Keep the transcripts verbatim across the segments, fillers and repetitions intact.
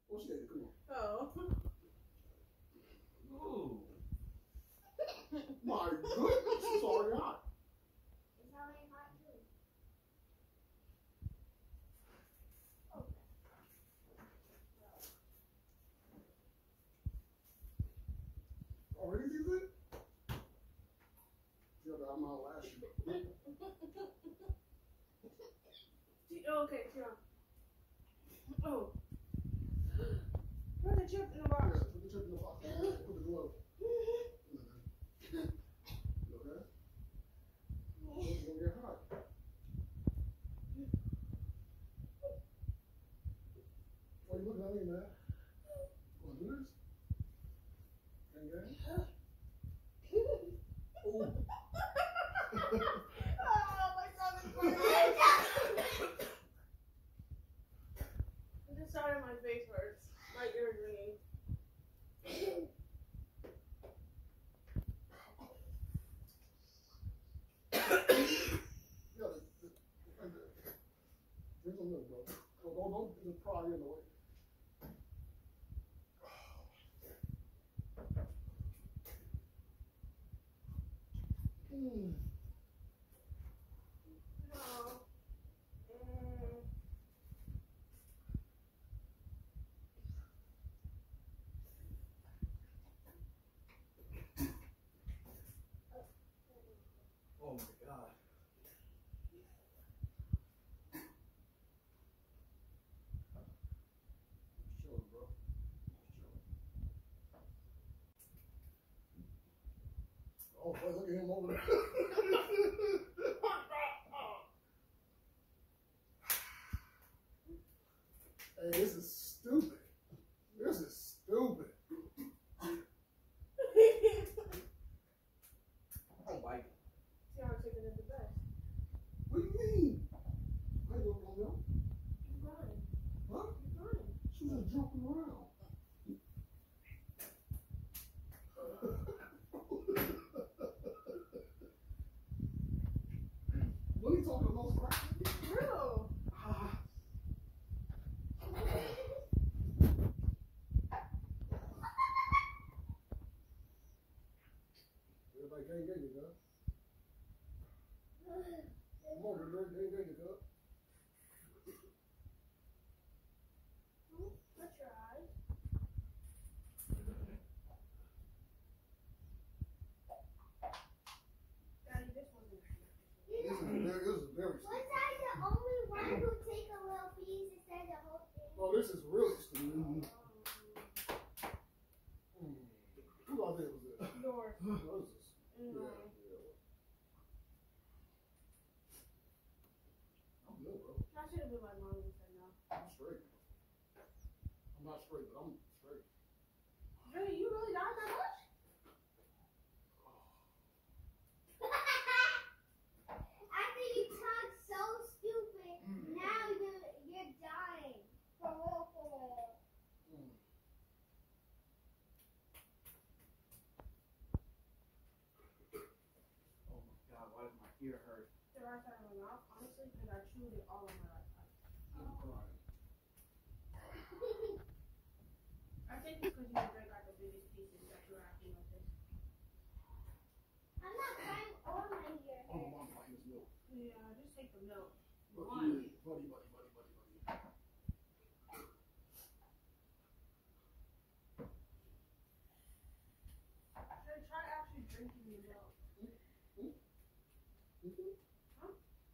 Oh shit, come on. Oh. Ooh. My goodness, it's already hot. It's already hot too. Already did it? Yeah, but I'm not last year. Okay, yeah. Oh. Put the chip in the box. Yeah, put the chip in the box. Put the glove. You okay? It's gonna get hot. What are you looking at me, man? Want to do this? Gang gang? Ooh. Oh, my God. This side of my face hurts. My ear is ringing. Yeah, the, the, right there. Drink some milk, bro. Don't, don't, don't just pry in the way. Mm. No. Mm. Oh my God. Just chilling, bro. Just chilling. Oh, boy, look at him over there. Hey, this is stupid. This is stupid. I don't like it. See how chicken is the best. What do you mean? I ain't gonna go milk. You're fine. Huh? You're fine. She was just jumping around. What are you talking about, crap? Real. Ah. Everybody gang gang you, huh? Come on, everybody gang gang you, huh? I tried. Daddy, this wasn't This is very, this is very Was stupid. I the only one who take a little piece instead of the whole thing? Oh, this is really stupid. Mm. Who out there was it? Yours. What is this? Mm. Yeah, yeah. I'm good, bro. I should have been my mom and said no. I'm straight. I'm not straight, but I'm straight. Really? You really died that much? After you talk so stupid, now you're, you're dying. For real, for real. Mm. Oh my God, why does my ear hurt? The right side of my mouth, honestly, because I chewed it all on my right side. I'm crying. I think it's because you drank out the biggest pieces that you're acting like this. I'm not crying or my ear Oh, hurts. mom, find this milk. Yeah, just take the milk. Buddy, buddy, buddy, buddy, buddy, buddy. Should I try actually drinking the milk? Mm-hmm. Huh?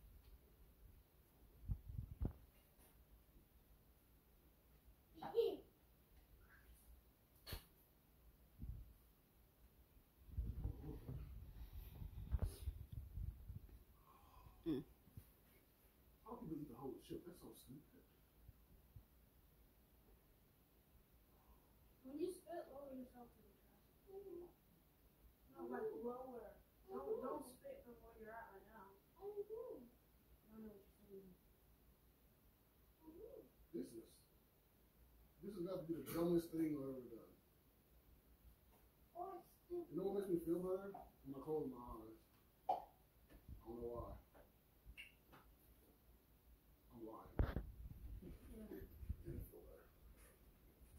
How can you eat the whole chip? That's so stupid. When you spit, lower yourself to the chest. No, like lower. Don't, don't spit from where you're at right now. I don't know what you're saying. This is this has got to be the dumbest thing I've ever done. Or stupid. You know what makes me feel better? When I close my eyes. I don't know why. I'm lying. Yeah. Didn't feel better.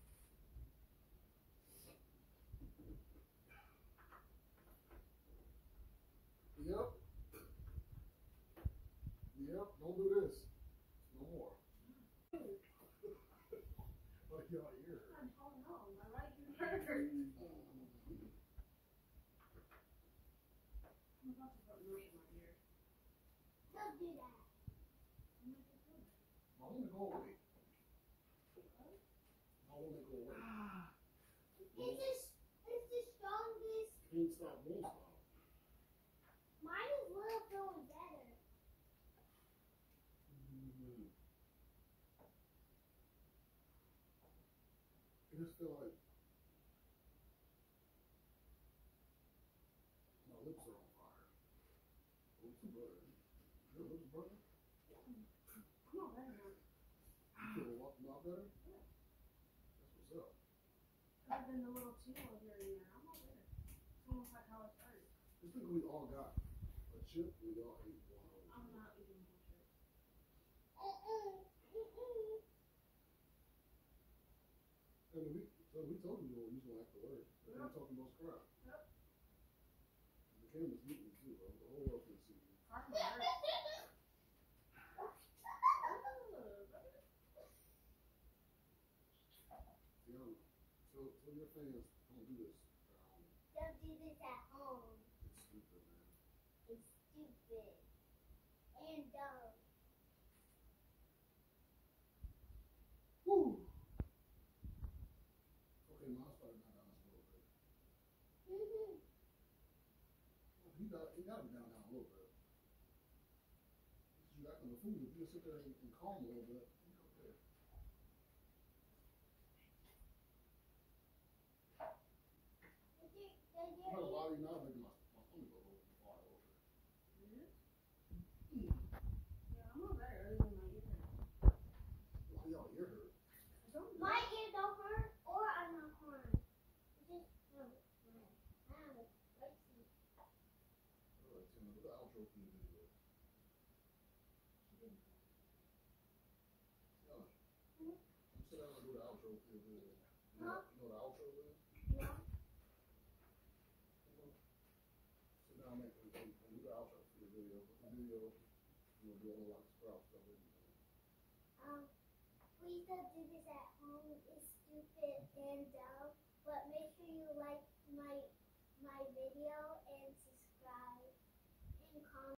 Don't do that. I want to go away. I want to go away. It's just, it's the strongest. Can't stop, won't stop. Mine is little feeling better. Mm-hmm. I just feel like my lips are on fire. Lips are burning. Your lips are burning? I'm not better now. You feel a lot, lot better? Yeah. That's what's up. Other than the little tingle here and there, I'm not better. It's almost like how I started. I think we all got a chip. We all ate one. I'm not eating bullshit. Uh-uh. Mm-mm. And we, so we told you you was gonna have to work. But you're talking about crap. Yep. The camera's eating you too, bro. The whole world can see you. Pardon my words. Tiana, tell, tell your fans don't do this at home. Don't do this at home. It's stupid, man. It's stupid. And dumb. Woo! Okay, now I started down down this a little bit. Mm-hmm. He got he got him down down a little bit. You got the food. If you just sit there and, and calm a little bit, you okay. Did you, did I'm you not eat? body now making my my stomach go over fly over. Yeah, I'm not better other than my ear. Why y'all ear hurt? I don't know. My ear don't hurt, or I'm not crying. It just hurts. I have a spicy. Alright, Tina, do the outro for your video. Tiana, Mhm. you sit down and do the outro for your video. You know, Huh? you know what the outro is? No. Come on. Sit down and, and, and do the outro for your video. Put the video, you know, do all the like sprout stuff. Everything. Um, please don't do this at home. It's stupid and dumb. But make sure you like my my video